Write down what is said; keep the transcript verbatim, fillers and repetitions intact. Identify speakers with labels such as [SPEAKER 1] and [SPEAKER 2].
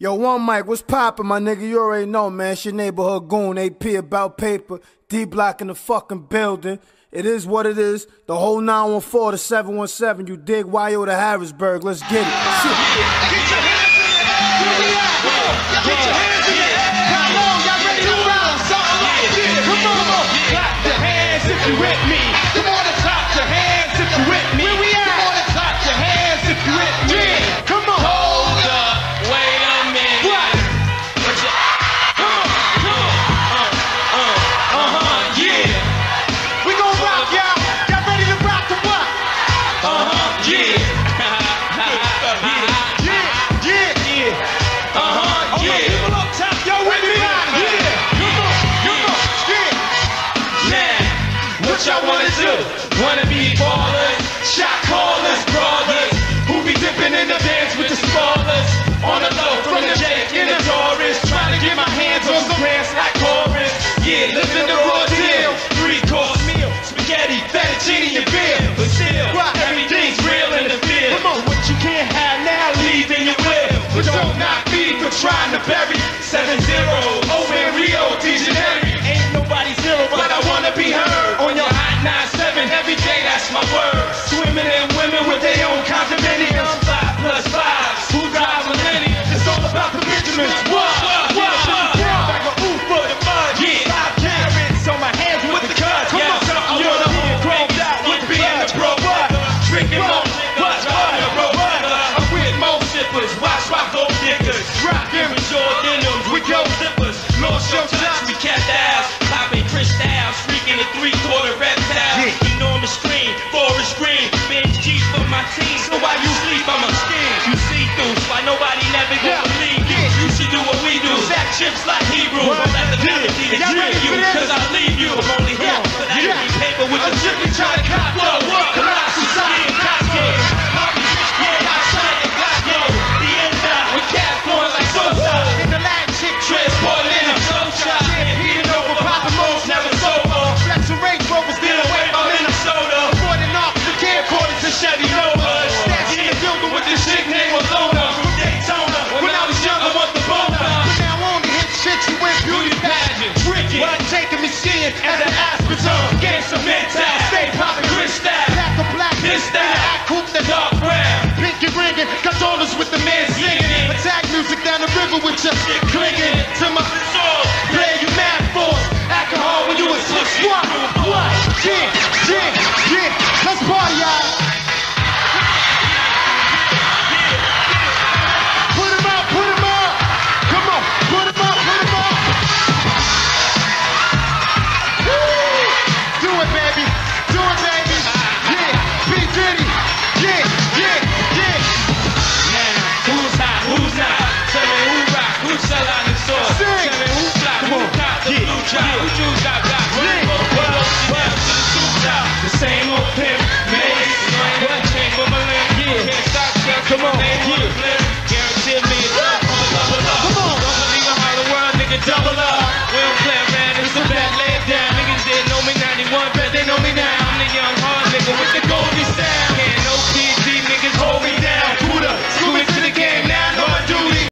[SPEAKER 1] Yo, one mic, what's poppin', my nigga? You already know, man. It's your neighborhood goon, A P about paper, D-Block in the fucking building. It is what it is. The whole nine one four to seven one seven. You dig? Y O to Harrisburg. Let's get it. Shit.
[SPEAKER 2] Get your hands in the air. Where we at? Get your hands in the air. Come on, y'all ready to rock? Something like this. Come on, come on. Clap your hands if you with me. Come on and clap your hands if you with me. Where we at? Come on and clap your hands if you with me. Come on.
[SPEAKER 3] Hold up. Wait a minute.
[SPEAKER 2] What? Come on. Come on. Uh, uh, uh-huh. Yeah. We gon' rock, y'all. Y'all ready to rock the what?
[SPEAKER 3] Uh-huh. Yeah.
[SPEAKER 2] Yeah, yeah, yeah. Uh-huh. All my people up top, y'all with me? Yeah. Come on, come on. Yeah.
[SPEAKER 3] Now, what y'all wanna do? Wanna be ballers, shot callers, brawlers, who be dipping in the dance with the spoilers? On the low, from the Jake in the Taurus, trying to get my hands on some grants like Horace. Yeah, living the raw deal, three-course meal, spaghetti, fettuccine, and beer. But still, everything's real in the field.
[SPEAKER 2] Come on.
[SPEAKER 3] What you can't have now, leave in your will. But don't knock me for trying to bury seven zero. Oh, in Rio de Janeiro. Ain't nobody zero, but I wanna be heard. On your hot nine seven, every day, that's my word. Swimming in women with their own condominiums. Five plus five, who drive millennium? It's all about the Benjamins. What? What? What? Like a ooh for the mud. Yeah. Five carrots on my hands with the cuts.
[SPEAKER 2] Come on.
[SPEAKER 3] I wanna hold chromed out with being the pro. Drinking more liquor, driving a road. I'm with more sippers, watch my gold diggers. Rockin' with your denims, with your zippers. Lost your touch, we kept the house. Popping crystal, streaking a three-quarter reptile. Enormous screen, forest green. Bench G for my team, so while you sleep, I'm a skin. You see through, why nobody never gonna believe you. You should do what we do, sack chips like Hebrew. Let the melody to drill you, cause I leave you. I'm only here for that yeah. paper with the chippy trying to cop. Blow up, colossal side, cocktail. Yeah, outside the Glock, the end out with cat going like Sosa.
[SPEAKER 2] In the lag chick
[SPEAKER 3] Transport in a flow shop. Heating over, popping moles, never sober.
[SPEAKER 2] Flex and Range Rovers,
[SPEAKER 3] Still away from Minnesota.
[SPEAKER 2] avoiding off the
[SPEAKER 3] Camcorders and Chevy Novas.
[SPEAKER 2] Stats
[SPEAKER 3] In the building with this chick named Alona. From Daytona. When I was young, I want the boner.
[SPEAKER 2] But now on the hit shit, you win beauty pageant.
[SPEAKER 3] Tricky.
[SPEAKER 2] What I'm taking me seeing
[SPEAKER 3] As an aspartame. Game some mental. Stay popping crystal.
[SPEAKER 2] black or black,
[SPEAKER 3] This style.
[SPEAKER 2] act hoop the
[SPEAKER 3] Dark brown.
[SPEAKER 2] pinky ringing, condolences with the man singing. Attack music down the river with your shit clinging. To my
[SPEAKER 3] Soul.
[SPEAKER 2] play you mad force. Alcohol when you was six. What? What? Yeah, yeah, yeah. Let's party, y'all. Put 'em up, put 'em up. Come on, put 'em up, put 'em up. Woo! Do it, baby. Do it, baby. Yeah, P. Diddy. Yeah, yeah, yeah.
[SPEAKER 3] Now, who's hot, who's not? Tell me who rock, who sell out the store.
[SPEAKER 2] Sing.
[SPEAKER 3] Tell me who fly,
[SPEAKER 2] Come
[SPEAKER 3] who
[SPEAKER 2] on.
[SPEAKER 3] cop the
[SPEAKER 2] Yeah,
[SPEAKER 3] blue drop,
[SPEAKER 2] yeah.
[SPEAKER 3] who Jews got got.
[SPEAKER 2] Yeah.
[SPEAKER 3] What else you down to the two top? The same old pimp, maze. What Chamberlain? Yeah. Can't stop, just
[SPEAKER 2] Come on,
[SPEAKER 3] name on the
[SPEAKER 2] yeah.
[SPEAKER 3] flip. Guarantee me it's up, double up.
[SPEAKER 2] Come on.
[SPEAKER 3] Don't believe in how the world, nigga, double up. We don't